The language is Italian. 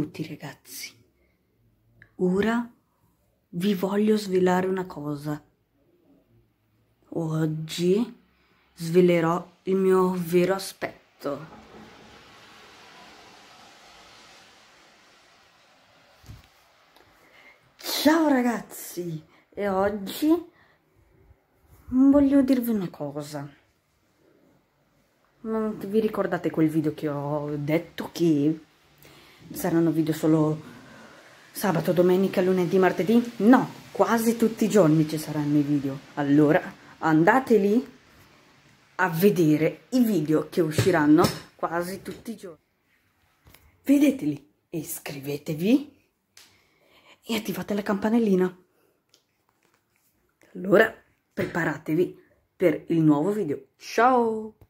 benvenuti ragazzi. Ora vi voglio svelare una cosa. Oggi svelerò il mio vero aspetto. Ciao ragazzi, e oggi voglio dirvi una cosa. Vi ricordate quel video che ho detto che saranno video solo sabato, domenica, lunedì, martedì? No, quasi tutti i giorni ci saranno i video. Allora andate lì a vedere i video che usciranno quasi tutti i giorni. Vedeteli e iscrivetevi e attivate la campanellina. Allora preparatevi per il nuovo video. Ciao!